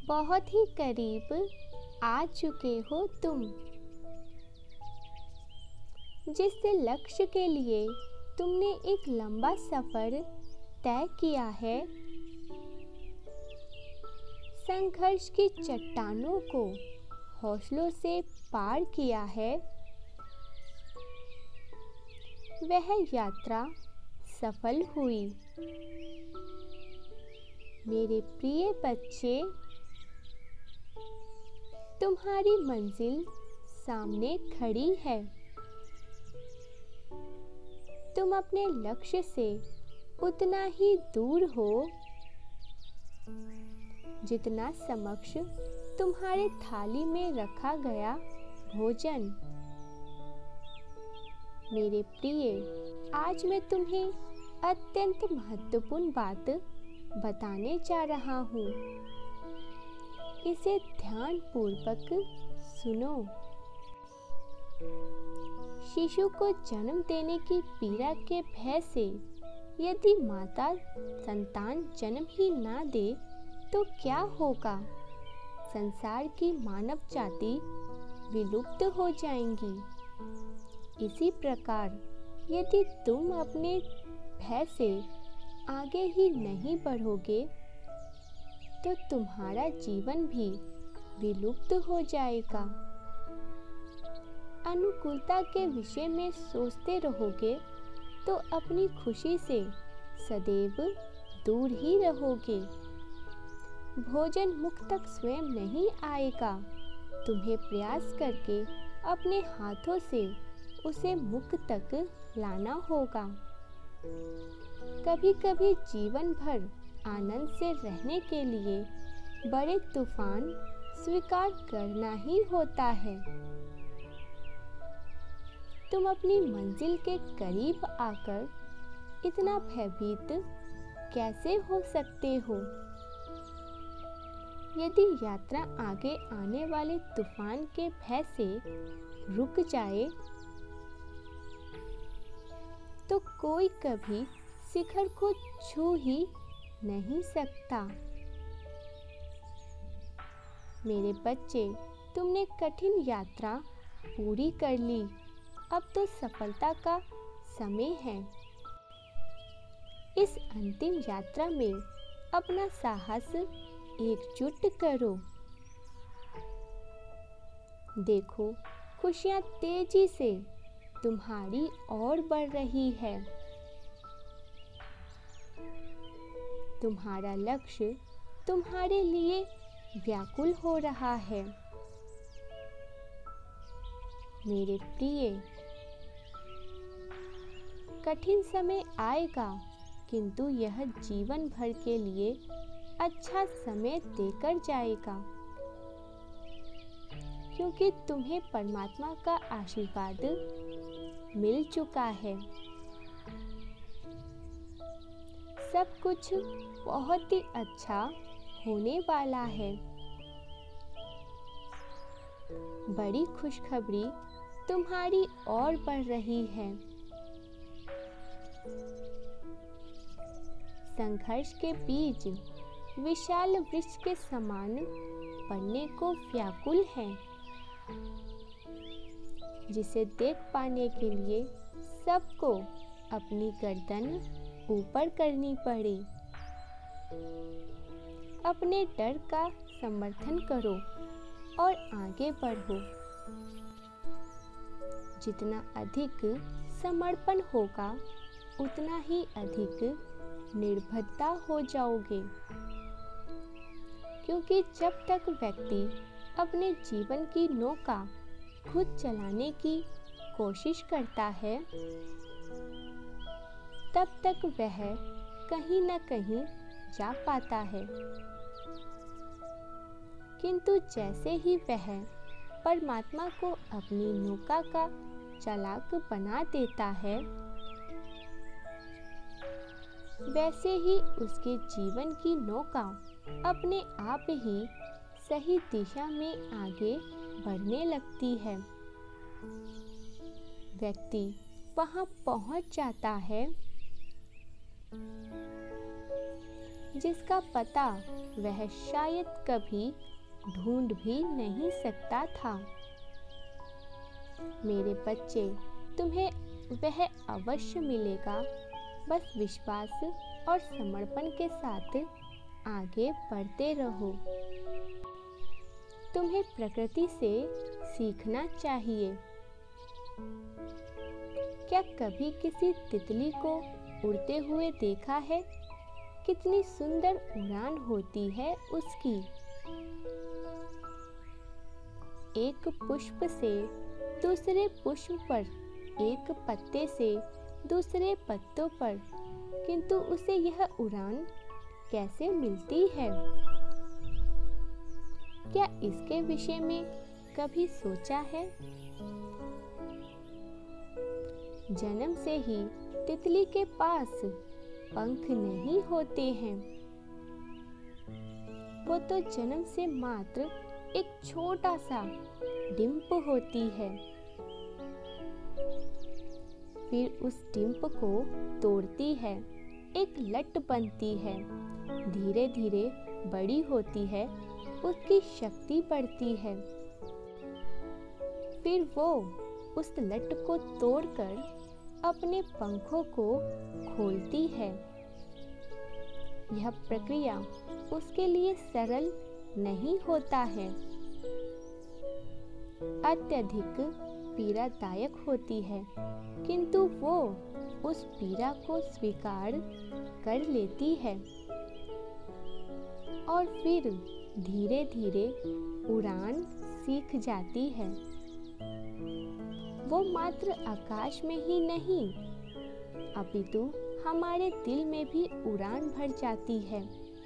बहुत ही करीब आ चुके हो तुम। जिस लक्ष्य के लिए तुमने एक लंबा सफर तय किया है, संघर्ष की चट्टानों को हौसलों से पार किया है, वह यात्रा सफल हुई। मेरे प्रिय बच्चे, तुम्हारी मंजिल सामने खड़ी है। तुम अपने लक्ष्य से उतना ही दूर हो जितना समक्ष तुम्हारे थाली में रखा गया भोजन। मेरे प्रिय, आज मैं तुम्हें अत्यंत महत्वपूर्ण बात बताने जा रहा हूँ। इसे ध्यानपूर्वक सुनो। शिशु को जन्म देने की पीड़ा के भय से यदि माता संतान जन्म ही ना दे तो क्या होगा? संसार की मानव जाति विलुप्त हो जाएंगी। इसी प्रकार यदि तुम अपने भय से आगे ही नहीं बढ़ोगे तो तुम्हारा जीवन भी विलुप्त हो जाएगा। अनुकूलता के विषय में सोचते रहोगे तो अपनी खुशी से सदैव दूर ही रहोगे। भोजन मुख तक स्वयं नहीं आएगा, तुम्हें प्रयास करके अपने हाथों से उसे मुख तक लाना होगा। कभी कभी जीवन भर आनंद से रहने के लिए बड़े तूफान स्वीकार करना ही होता है। तुम अपनी मंजिल के करीब आकर इतना भयभीत कैसे हो सकते हो? यदि यात्रा आगे आने वाले तूफान के भय से रुक जाए तो कोई कभी शिखर को छू ही नहीं सकता। मेरे बच्चे, तुमने कठिन यात्रा पूरी कर ली। अब तो सफलता का समय है। इस अंतिम यात्रा में अपना साहस एकजुट करो। देखो, खुशियां तेजी से तुम्हारी ओर बढ़ रही है। तुम्हारा लक्ष्य तुम्हारे लिए व्याकुल हो रहा है। मेरे प्रिय, कठिन समय आएगा, किंतु यह जीवन भर के लिए अच्छा समय देकर जाएगा, क्योंकि तुम्हें परमात्मा का आशीर्वाद मिल चुका है। सब कुछ बहुत ही अच्छा होने वाला है। बड़ी खुशखबरी तुम्हारी ओर बढ़ रही है। संघर्ष के बीज विशाल वृक्ष के समान बनने को व्याकुल है, जिसे देख पाने के लिए सबको अपनी गर्दन ऊपर करनी पड़े। अपने डर का समर्थन करो और आगे बढ़ो। जितना अधिक समर्पण होगा, उतना ही अधिक निर्भरता हो जाओगे, क्योंकि जब तक व्यक्ति अपने जीवन की नौका खुद चलाने की कोशिश करता है, तब तक वह कहीं न कहीं जा पाता है। किंतु जैसे ही वह परमात्मा को अपनी नौका का चालक बना देता है, वैसे ही उसके जीवन की नौका अपने आप ही सही दिशा में आगे बढ़ने लगती है। व्यक्ति वहां पहुंच जाता है जिसका पता वह शायद कभी ढूंढ भी नहीं सकता था। मेरे बच्चे, तुम्हें वह अवश्य मिलेगा, बस विश्वास और समर्पण के साथ आगे बढ़ते रहो। तुम्हें प्रकृति से सीखना चाहिए। क्या कभी किसी तितली को उड़ते हुए देखा है? कितनी सुंदर उड़ान होती है उसकी। एक पुष्प से दूसरे पुष्प पर, एक पत्ते से दूसरे पत्तों पर, किंतु उसे यह उड़ान कैसे मिलती है? क्या इसके विषय में कभी सोचा है? जन्म से ही तितली के पास पंख नहीं होते हैं। वो तो जन्म से मात्र एक छोटा सा डिंप होती है। फिर उस डिंप को तोड़ती है, एक लट बनती है, धीरे धीरे बड़ी होती है, उसकी शक्ति बढ़ती है। फिर वो उस लट को तोड़कर अपने पंखों को खोलती है। यह प्रक्रिया उसके लिए सरल नहीं होता है, अत्यधिक पीड़ादायक होती है, किंतु वो उस पीड़ा को स्वीकार कर लेती है और फिर धीरे धीरे उड़ान सीख जाती है। वो मात्र आकाश में ही नहीं, अपितु हमारे दिल में भी उड़ान भर जाती है।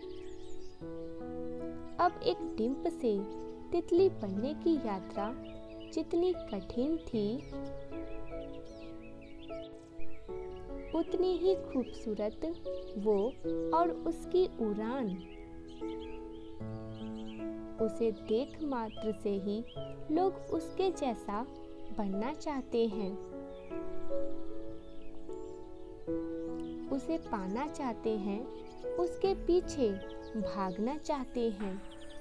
अब एक डिंप से तितली बनने की यात्रा जितनी कठिन थी, उतनी ही खूबसूरत वो और उसकी उड़ान। उसे देख मात्र से ही लोग उसके जैसा बनना चाहते हैं, उसे पाना चाहते हैं, उसके पीछे भागना चाहते हैं।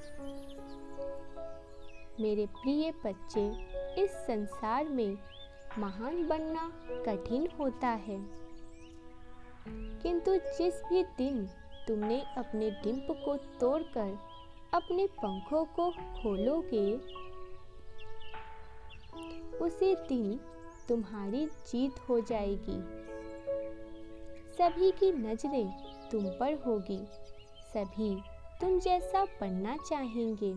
मेरे प्रिय बच्चे, इस संसार में महान बनना कठिन होता है, किंतु जिस भी दिन तुमने अपने डिंप को तोड़कर अपने पंखों को खोलोगे, उसी दिन तुम्हारी जीत हो जाएगी। सभी की नजरें तुम पर होगी, सभी तुम जैसा बनना चाहेंगे।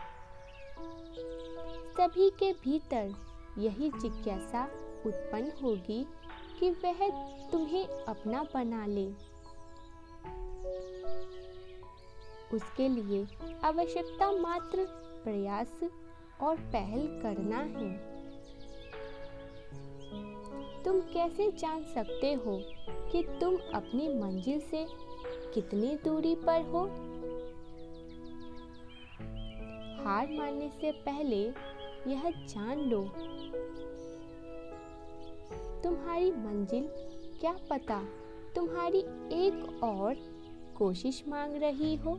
सभी के भीतर यही जिज्ञासा उत्पन्न होगी कि वह तुम्हें अपना बना ले। उसके लिए आवश्यकता मात्र प्रयास और पहल करना है। तुम कैसे जान सकते हो कि तुम अपनी मंजिल से कितनी दूरी पर हो? हार मानने से पहले यह जान लो, तुम्हारी मंजिल क्या पता तुम्हारी एक और कोशिश मांग रही हो।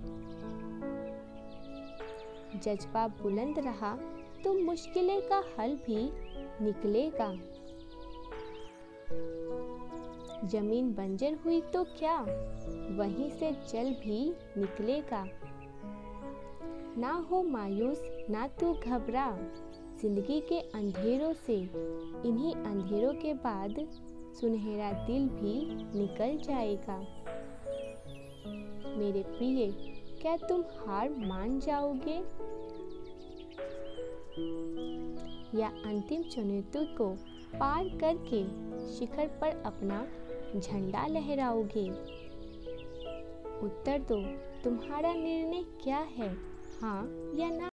जज्बा बुलंद रहा तो मुश्किलें का हल भी निकलेगा। जमीन बंजर हुई तो क्या, वहीं से जल भी निकलेगा। ना हो मायूस, ना तू घबरा, जिंदगी के अंधेरों से, इन्हीं अंधेरों के बाद सुनहरा दिन भी निकल जाएगा। मेरे प्रिय, क्या तुम हार मान जाओगे या अंतिम चुनौती को पार करके शिखर पर अपना झंडा लहराओगे? उत्तर दो, तुम्हारा निर्णय क्या है, हाँ या ना?